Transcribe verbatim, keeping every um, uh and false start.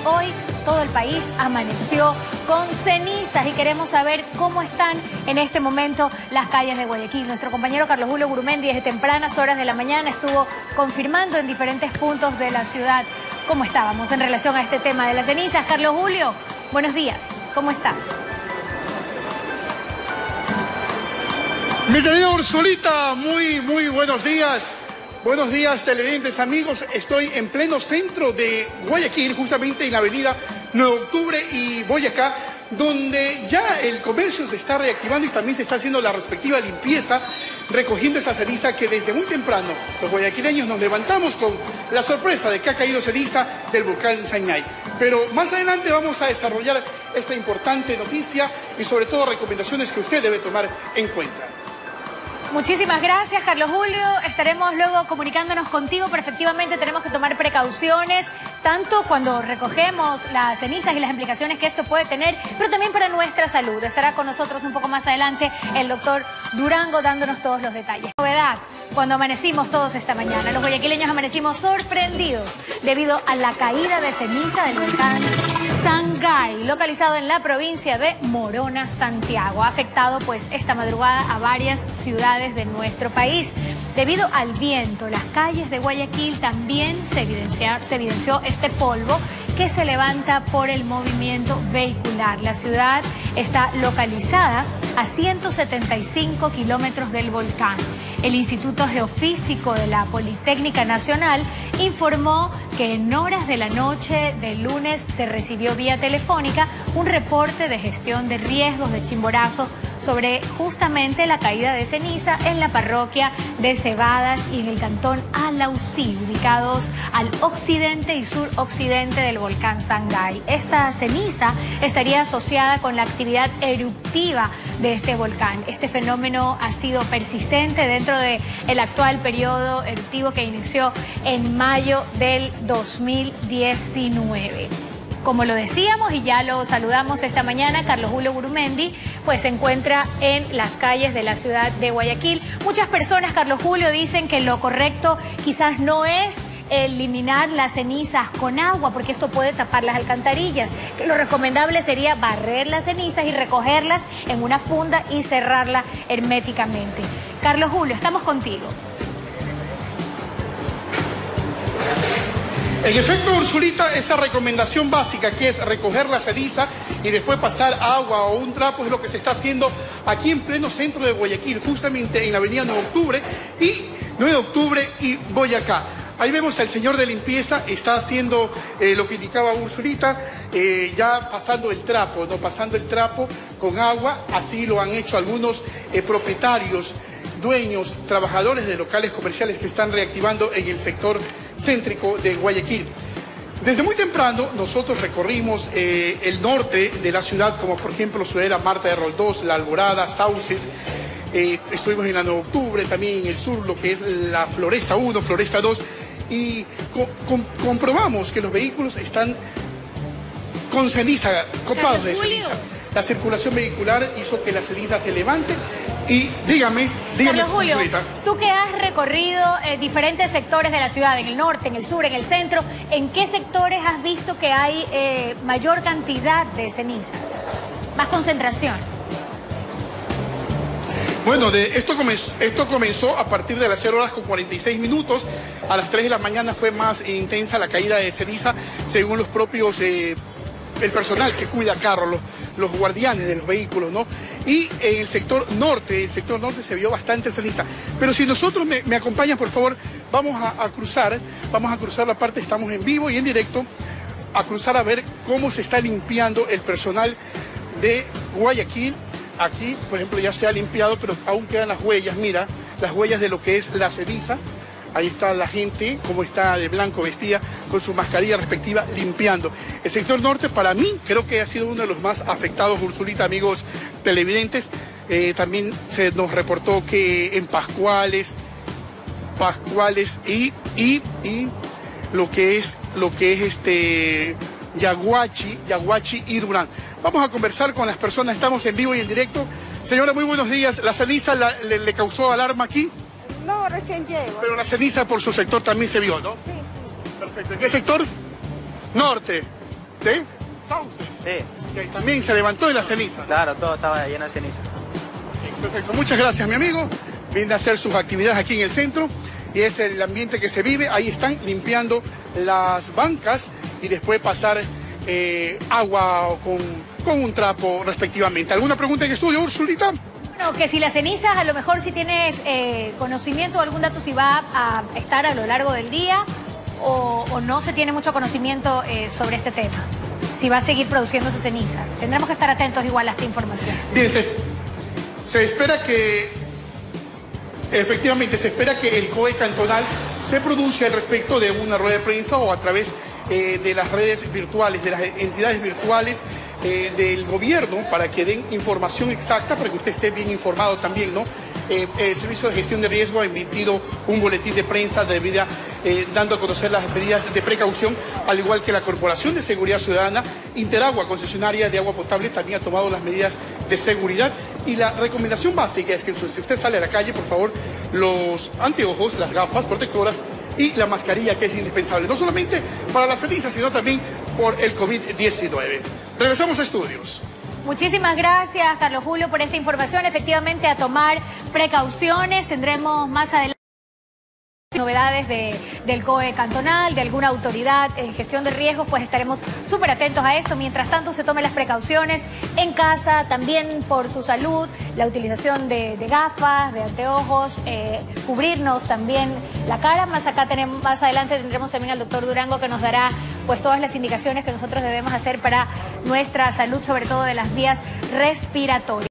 hoy todo el país amaneció con cenizas y queremos saber cómo están en este momento las calles de Guayaquil. Nuestro compañero Carlos Julio Gurumendi desde tempranas horas de la mañana estuvo confirmando en diferentes puntos de la ciudad cómo estábamos en relación a este tema de las cenizas. Carlos Julio, buenos días, ¿cómo estás? Mi querida Ursulita, muy, muy buenos días. Buenos días, televidentes, amigos. Estoy en pleno centro de Guayaquil, justamente en la avenida nueve de octubre y Boyacá, donde ya el comercio se está reactivando y también se está haciendo la respectiva limpieza, recogiendo esa ceniza que desde muy temprano los guayaquileños nos levantamos con la sorpresa de que ha caído ceniza del volcán Sañay. Pero más adelante vamos a desarrollar esta importante noticia y sobre todo recomendaciones que usted debe tomar en cuenta. Muchísimas gracias, Carlos Julio. Estaremos luego comunicándonos contigo, pero efectivamente tenemos que tomar precauciones, tanto cuando recogemos las cenizas y las implicaciones que esto puede tener, pero también para nuestra salud. Estará con nosotros un poco más adelante el doctor Durango dándonos todos los detalles. Novedad, cuando amanecimos todos esta mañana, los guayaquileños amanecimos sorprendidos debido a la caída de ceniza del volcán Sangay, localizado en la provincia de Morona, Santiago. Ha afectado pues esta madrugada a varias ciudades de nuestro país. Debido al viento, las calles de Guayaquil también se evidenció, se evidenció este polvo que se levanta por el movimiento vehicular. La ciudad está localizada a ciento setenta y cinco kilómetros del volcán. El Instituto Geofísico de la Politécnica Nacional informó que en horas de la noche del lunes se recibió vía telefónica un reporte de gestión de riesgos de Chimborazo sobre justamente la caída de ceniza en la parroquia de Cebadas y en el cantón Alausí, ubicados al occidente y suroccidente del volcán Sangay. Esta ceniza estaría asociada con la actividad eruptiva de este volcán. Este fenómeno ha sido persistente dentro del actual periodo eruptivo que inició en mayo del dos mil diecinueve. Como lo decíamos y ya lo saludamos esta mañana, Carlos Julio Gurumendi pues se encuentra en las calles de la ciudad de Guayaquil. Muchas personas, Carlos Julio, dicen que lo correcto quizás no es eliminar las cenizas con agua, porque esto puede tapar las alcantarillas. Que lo recomendable sería barrer las cenizas y recogerlas en una funda y cerrarla herméticamente. Carlos Julio, estamos contigo. En efecto, Ursulita, esa recomendación básica que es recoger la ceniza y después pasar agua o un trapo es lo que se está haciendo aquí en pleno centro de Guayaquil, justamente en la avenida nueve de octubre y nueve de octubre y Boyacá. Ahí vemos al señor de limpieza, está haciendo eh, lo que indicaba Ursulita, eh, ya pasando el trapo, no pasando el trapo con agua, así lo han hecho algunos eh, propietarios, dueños, trabajadores de locales comerciales que están reactivando en el sector céntrico de Guayaquil. Desde muy temprano nosotros recorrimos eh, el norte de la ciudad, como por ejemplo Ciudadela Marta de Roldós, La Alborada, Sauces. Eh, estuvimos en la nueve de octubre, también en el sur, lo que es la Floresta uno, Floresta dos, y co com comprobamos que los vehículos están con ceniza, copados de ceniza. La circulación vehicular hizo que la ceniza se levante y dígame, dígame, Carlos Julio, señorita. Tú que has recorrido eh, diferentes sectores de la ciudad, en el norte, en el sur, en el centro, ¿en qué sectores has visto que hay eh, mayor cantidad de cenizas? Más concentración. Bueno, de, esto, comenzó, esto comenzó a partir de las cero horas con cuarenta y seis minutos. A las tres de la mañana fue más intensa la caída de ceniza, según los propios, eh, el personal que cuida carros, los, los guardianes de los vehículos, ¿no? Y en el sector norte, el sector norte se vio bastante ceniza. Pero si nosotros me, me acompañan, por favor, vamos a, a cruzar, vamos a cruzar la parte, estamos en vivo y en directo, a cruzar a ver cómo se está limpiando el personal de Guayaquil. Aquí, por ejemplo, ya se ha limpiado, pero aún quedan las huellas, mira, las huellas de lo que es la ceniza. Ahí está la gente, como está de blanco vestida, con su mascarilla respectiva, limpiando. El sector norte, para mí, creo que ha sido uno de los más afectados, Ursulita, amigos televidentes. Eh, también se nos reportó que en Pascuales, Pascuales y, y, y lo que es, lo que es este, Yaguachi, Yaguachi y Durán. Vamos a conversar con las personas, estamos en vivo y en directo. Señora, muy buenos días. ¿La ceniza la, le, le causó alarma aquí? No, recién llego. Pero la ceniza por su sector también se vio, ¿no? Sí, sí. Perfecto. ¿En qué sector? Norte. usted? Sauces. Sí. Que también se levantó de la ceniza. Claro, todo estaba lleno de ceniza. Sí, perfecto. Muchas gracias, mi amigo. Viene a hacer sus actividades aquí en el centro y es el ambiente que se vive. Ahí están limpiando las bancas y después pasar eh, agua con, con un trapo respectivamente. ¿Alguna pregunta en estudio, Ursulita? Bueno, que si las cenizas, a lo mejor si tienes eh, conocimiento o algún dato si va a estar a lo largo del día o, o no se tiene mucho conocimiento eh, sobre este tema. Si va a seguir produciendo su ceniza. Tendremos que estar atentos igual a esta información. Bien, se, se espera que, efectivamente, se espera que el C O E cantonal se pronuncie al respecto de una rueda de prensa o a través eh, de las redes virtuales, de las entidades virtuales eh, del gobierno, para que den información exacta, para que usted esté bien informado también, ¿no? Eh, el Servicio de Gestión de Riesgo ha emitido un boletín de prensa de vida, eh, dando a conocer las medidas de precaución, al igual que la Corporación de Seguridad Ciudadana. Interagua, concesionaria de agua potable, también ha tomado las medidas de seguridad. Y la recomendación básica es que si usted sale a la calle, por favor, los anteojos, las gafas protectoras y la mascarilla, que es indispensable, no solamente para la ceniza, sino también por el COVID diecinueve. Regresamos a estudios. Muchísimas gracias, Carlos Julio, por esta información. Efectivamente, a tomar precauciones. Tendremos más adelante novedades de, del C O E cantonal, de alguna autoridad en gestión de riesgos, pues estaremos súper atentos a esto. Mientras tanto, se tomen las precauciones en casa, también por su salud, la utilización de, de gafas, de anteojos, eh, cubrirnos también la cara. Más acá tenemos, más adelante tendremos también al doctor Durango, que nos dará pues todas las indicaciones que nosotros debemos hacer para nuestra salud, sobre todo de las vías respiratorias.